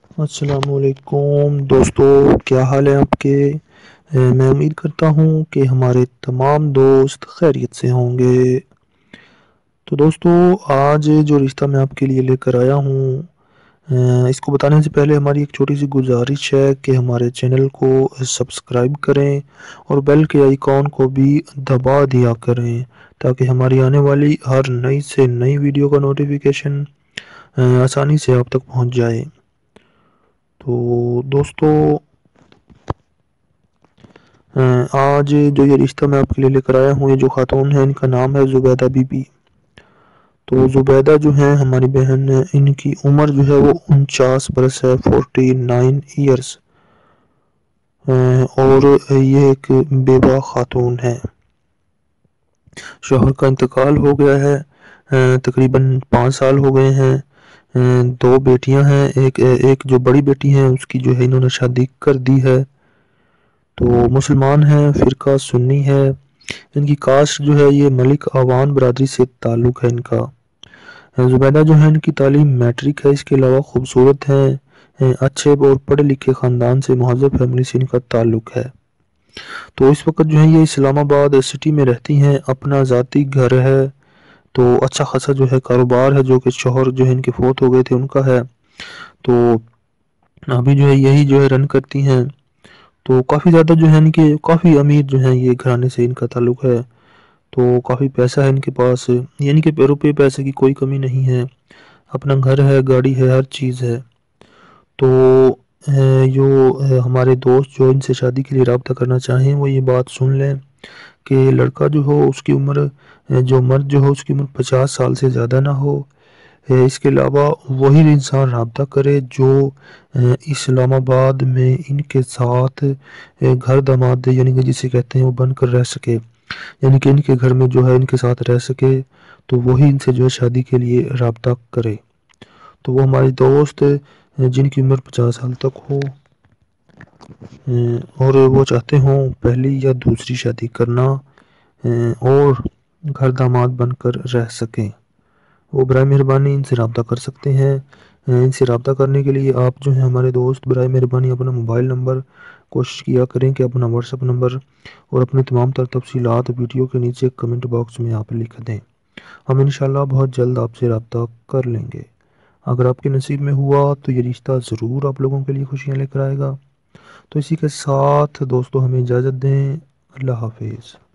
السلام علیکم دوستو، کیا حال ہے آپ کے؟ میں امید کرتا ہوں کہ ہمارے تمام دوست خیریت سے ہوں گے۔ تو دوستو، آج جو رشتہ میں آپ کے لیے لے کر آیا ہوں، اس کو بتانے سے پہلے ہماری ایک چھوٹی سی گزارش ہے کہ ہمارے چینل کو سبسکرائب کریں اور بیل کے آئیکن کو بھی دبا دیا کریں تاکہ ہماری آنے والی ہر نئی سے نئی ویڈیو کا نوٹیفیکیشن آسانی سے آپ تک پہنچ جائے۔ تو دوستو، آج جو یہ رشتہ میں آپ کے لیے لے کر آیا ہوں، یہ جو خاتون ہے ان کا نام ہے زبیدہ بی بی۔ تو زبیدہ جو ہیں ہماری بہن، ان کی عمر جو ہے وہ 49 برس ہے، 49 ایئرس، اور یہ ایک بیوہ خاتون ہے۔ شوہر کا انتقال ہو گیا ہے، تقریباً 5 سال ہو گئے ہیں۔ 2 بیٹیاں ہیں، ایک جو بڑی بیٹی ہے اس کی جو ہے انہوں نے شادی کر دی ہے۔ تو مسلمان ہیں، فرقہ سنی ہے۔ ان کی کاسٹ جو ہے یہ ملک آوان برادری سے تعلق ہے ان کا۔ زبیدہ جو ہے ان کی تعلیم میٹرک ہے، اس کے علاوہ خوبصورت ہیں، اچھے اور پڑھے لکھے خاندان سے، مہذب فیملی سے ان کا تعلق ہے۔ تو اس وقت جو ہے یہ اسلام آباد سٹی میں رہتی ہیں، اپنا ذاتی گھر ہے، تو اچھا خاصا جو ہے کاروبار ہے جو کہ شوہر جو ہے ان کے فوت ہو گئے تھے ان کا ہے، تو ابھی جو ہے یہی جو ہے رن کرتی ہیں۔ تو کافی زیادہ جو ہے ان کے کافی امیر جو ہیں یہ گھرانے سے ان کا تعلق ہے، تو کافی پیسہ ہے ان کے پاس، یعنی کہ روپے پیسے کی کوئی کمی نہیں ہے، اپنا گھر ہے، گاڑی ہے، ہر چیز ہے۔ تو جو ہمارے دوست جو ان سے شادی کے لیے رابطہ کرنا چاہیں وہ یہ بات سن لیں کہ لڑکا جو ہو اس کی عمر، جو مرد جو ہو اس کی عمر 50 سال سے زیادہ نہ ہو۔ اس کے علاوہ وہی انسان رابطہ کرے جو اسلام آباد میں ان کے ساتھ گھر داماد، یعنی کہ جسے کہتے ہیں وہ بن کر رہ سکے، یعنی کہ ان کے گھر میں جو ہے ان کے ساتھ رہ سکے، تو وہی ان سے جو ہے شادی کے لیے رابطہ کرے۔ تو وہ ہماری دوست جن کی عمر 50 سال تک ہو، اور وہ چاہتے ہوں پہلی یا دوسری شادی کرنا، اور گھر داماد بن کر رہ سکیں، وہ برائے مہربانی ان سے رابطہ کر سکتے ہیں۔ ان سے رابطہ کرنے کے لیے آپ جو ہیں ہمارے دوست برائے مہربانی اپنا موبائل نمبر کوشش کیا کریں کہ اپنا واٹس ایپ نمبر اور اپنی تمام تر تفصیلات ویڈیو کے نیچے کمنٹ باکس میں آپ لکھ دیں۔ ہم انشاءاللہ بہت جلد آپ سے رابطہ کر لیں گے۔ اگر آپ کے نصیب میں ہوا تو یہ رشتہ ضرور آپ لوگوں کے لیے خوشیاں لے کر آئے گا۔ تو اسی کے ساتھ دوستو ہمیں اجازت دیں، اللہ حافظ۔